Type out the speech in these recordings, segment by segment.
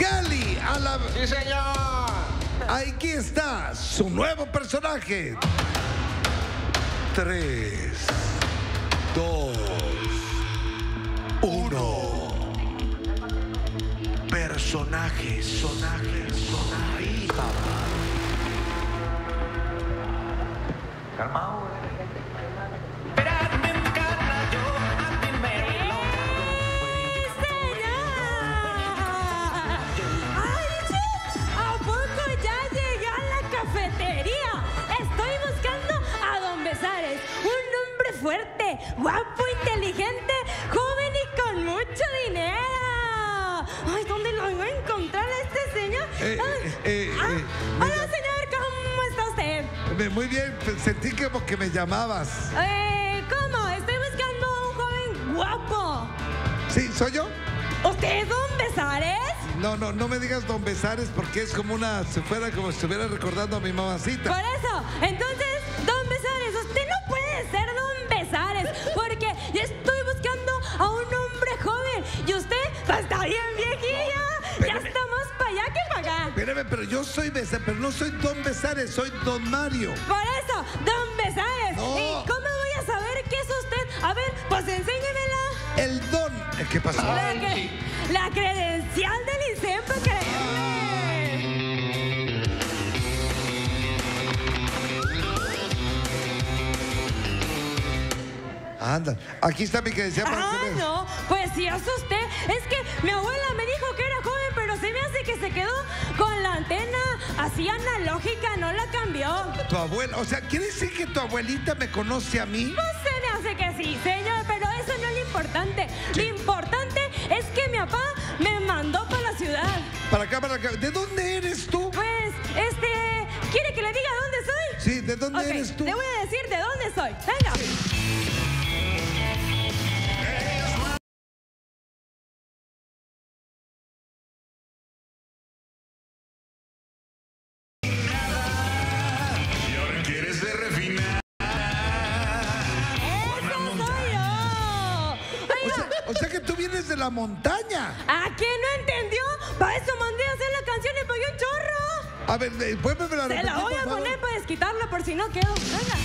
Cali a la... ¡Sí, señor! Aquí está su nuevo personaje. 3, 2, 1. Personaje, ahí, papá. Calmado, fuerte, guapo, inteligente, joven y con mucho dinero. Ay, ¿dónde lo voy a encontrar a este señor? Hola, señor, ¿cómo está usted? Muy bien, sentí como que me llamabas. ¿Cómo? Estoy buscando a un joven guapo. Sí, ¿soy yo? ¿Usted es don Besares? No me digas don Besares porque es como si estuviera recordando a mi mamacita. Por eso, entonces, don Besares, usted no puede ser don Besares porque yo estoy buscando a un hombre joven y usted está bien viejilla. Ya estamos para allá que para acá. Espérame, pero yo soy Besares, pero no soy don Besares, soy don Mario. Por eso, don Besares. No. ¿Y cómo voy a saber qué es usted? A ver, pues enséñemela. El don. ¿Qué pasó? La credencial del INSEE para creerle. Anda, aquí está mi credencial para que veas. No, pues si es usted. Es que mi abuela me dijo que era joven, pero se me hace que se quedó con la antena así analógica, no la cambió. Tu abuela, o sea, ¿quiere decir que tu abuelita me conoce a mí? Pues se me hace que sí, señor, pero eso no es lo importante. Sí. Lo importante es que mi papá me mandó para la ciudad. Para acá. ¿De dónde eres tú? Pues, ¿quiere que le diga dónde soy? Sí, ¿de dónde eres tú? Le voy a decir de dónde soy. Venga. O sea que tú vienes de la montaña. ¿A qué no entendió? Para eso mandé a hacer la canción y pagué un chorro. A ver, vuélveme a repetir, Se la voy a por favor. poner para desquitarla por si no quedo. Venga.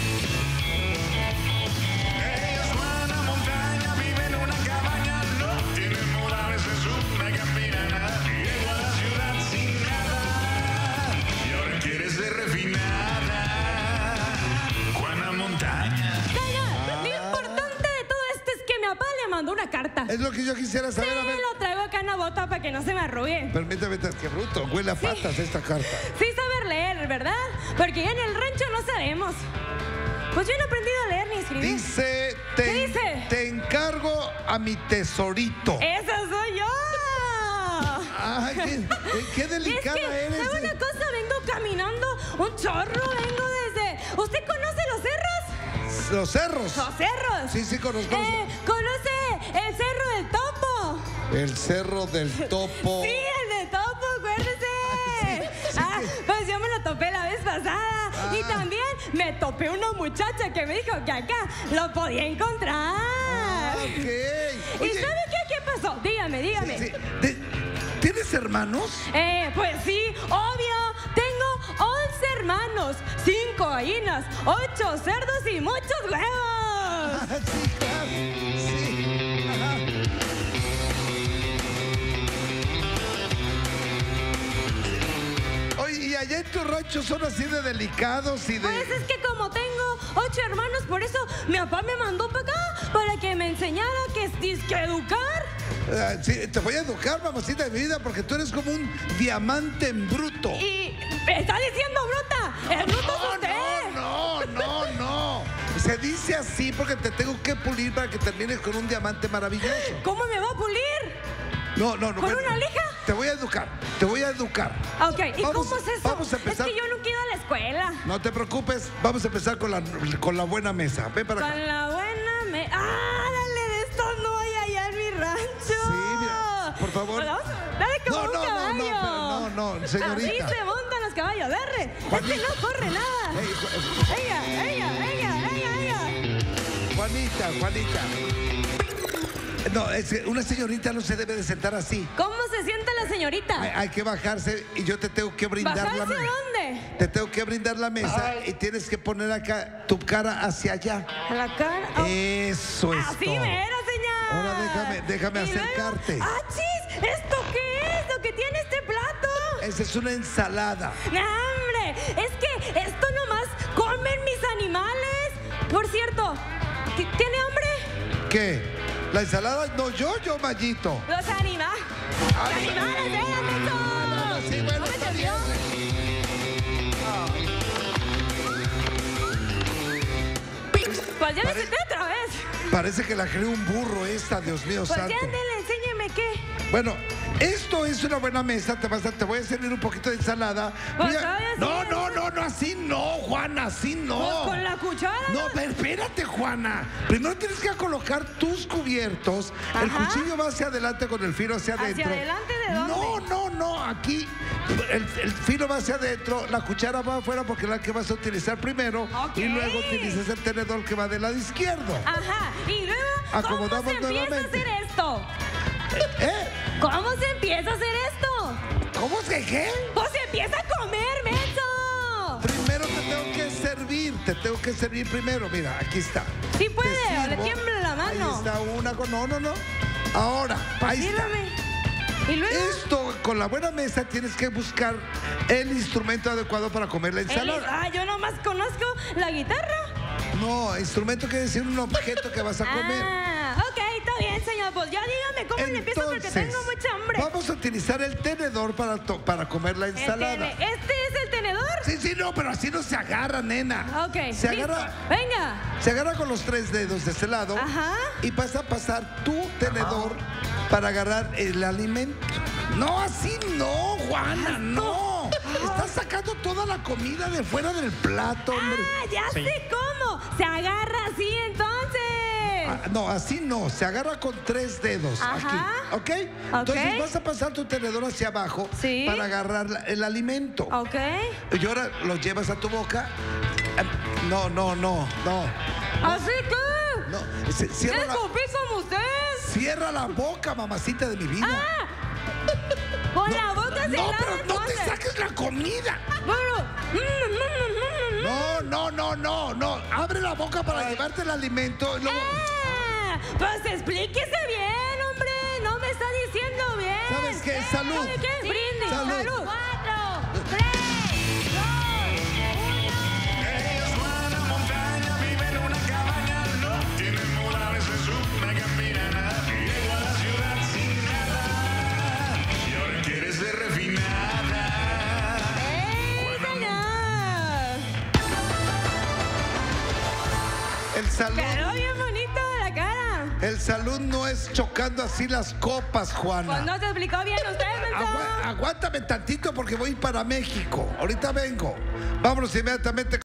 Ellos van a montaña, viven en una cabaña, no tienen morales, es una campirana. Llegó a la ciudad sin nada y ahora quiere ser refinada. Juana Montaña. Señor, lo importante de todo esto es que mi papá le mandó una carta. Es lo que yo quisiera saber. A ver. Lo traigo acá en la bota para que no se me arrugue. Permíteme, qué bruto. Huele a patas esta carta. Sí saber leer, ¿verdad? Porque ya en el rancho no sabemos. Pues yo no he aprendido a leer ni escribir. Dice, ¿Qué dice? Te encargo a mi tesorito. ¡Esa soy yo! Ay, qué delicada es que, eres. ¿sabe una cosa? Vengo caminando un chorro, vengo desde... ¿Usted conoce los cerros? Los cerros. Los cerros. Sí, conozco. ¿Conoce el cerro del Topo? El cerro del Topo. Sí, el del Topo, acuérdese. Sí. Pues yo me lo topé la vez pasada. Y también me topé una muchacha que me dijo que acá lo podía encontrar. Ok. ¿Y Oye, sabe qué pasó? Dígame. sí. ¿Tienes hermanos? Pues sí, obvio. Tengo 11 hermanos, 5 gallinas, 8 cerdos y muchos huevos. Sí, claro. Sí. Ajá. Oye, ¿y allá en tu rancho son así de delicados y de...? Pues es que como tengo 8 hermanos, por eso mi papá me mandó para acá, para que me enseñara que es que educar. Sí, te voy a educar, mamacita de mi vida, porque tú eres como un diamante en bruto. Y me está diciendo bruta. El bruto es usted. No. Se dice así porque te tengo que pulir para que termines con un diamante maravilloso. ¿Cómo me va a pulir? No. ¿Con una lija? Te voy a educar. Ok, ¿y cómo es eso? Vamos a empezar. Es que yo nunca he ido a la escuela. No te preocupes, vamos a empezar con la buena mesa. Ven para acá. Con la buena dale, de estos no hay allá en mi rancho. Sí, mira, por favor. Dale como un caballo. No, señorita. Así se montan los caballos, agarre. Es que no corre nada. Venga. Juanita. No, es que una señorita no se debe de sentar así. ¿Cómo se se sienta la señorita? Hay que bajarse y yo te tengo que brindar ¿Bajarse la a dónde? Te tengo que brindar la mesa y tienes que poner acá tu cara hacia allá. A la cara. Oh. Eso es Así todo. mero, señor. Ahora déjame Y luego, acercarte. ¡achis! ¿Esto qué es? ¿Lo que tiene este plato? Esa es una ensalada. ¡No, hombre! Es que esto nomás comen mis animales. Por cierto, ¿tiene hambre? ¿Qué? ¿La ensalada? No, yo, Mayito. Los animales. ¡Los animales, eso! Sí, bueno, ¿No me está entendió? Pues ya me senté otra vez. Parece que la creó un burro esta, Dios mío Pues santo. ya, ándale, enséñeme qué. Bueno, esto es una buena mesa. Te voy a servir un poquito de ensalada. Pues Voy a- todavía sí. No, así no, Juana, así no. Pues con la cuchara. No, pero espérate, Juana. Primero tienes que colocar tus cubiertos. El Ajá. cuchillo va hacia adelante con el filo hacia ¿Hacia adentro. adelante de dónde? No. Aquí el filo va hacia adentro, la cuchara va afuera porque es la que vas a utilizar primero. Ok. Y luego utilizas el tenedor que va del lado izquierdo. Ajá. Y luego, ¿cómo Acomodamos se empieza nuevamente. a hacer esto? ¿Eh? ¿Cómo se empieza a hacer esto? ¿Cómo se qué? Pues se empieza a comer, menso. Primero te tengo que servir primero. Mira, aquí está. Sí puede, Te o le sirvo. tiembla la mano. Ahí está una con... No. Ahora, ahí está. Sírveme. Y luego, Esto, con la buena mesa, tienes que buscar el instrumento adecuado para comer la ensalada. yo nomás conozco la guitarra. No, instrumento quiere decir un objeto que vas a comer. Ok, está bien, señor. Pues ya dígame cómo le empiezo porque tengo mucha hambre. Vamos a utilizar el tenedor para comer la ensalada. ¿Este es el tenedor? Sí, no, pero así no se agarra, nena. Ok, Se listo. agarra, Venga. se agarra con los 3 dedos de este lado. Ajá. Y vas a pasar tu tenedor para agarrar el alimento. No, así no, Juana, no. Estás sacando toda la comida de fuera del plato, hombre. Ya sé cómo. Se agarra así entonces. No, así no. Se agarra con 3 dedos. Ajá. Aquí. ¿Ok? Entonces vas a pasar tu tenedor hacia abajo Sí. para agarrar el alimento. Ok. Y ahora lo llevas a tu boca. No. Así que. No. Cierra la, Escupí como usted. cierra la boca, mamacita de mi vida. Con la boca No, cerrada. pero no te entonces. saques la comida. Bueno. No. Abre la boca para llevarte el alimento. Y luego... Pues explíquese bien, hombre. No me está diciendo bien. ¿Sabes qué? Salud. ¿Sabe qué? Brindis. Salud. 4, 3, 2, 1. Ella es Juana Montaña, vive en una cabaña, no tiene modales, es una campirana. Llegó a la ciudad sin nada y ahora quiere ser refinada. El salud. Quedó bien bonito la cara. El salud no es chocando así las copas, Juana. Pues no se explicó bien usted, menso. Aguántame tantito porque voy para México. Ahorita vengo. Vámonos inmediatamente.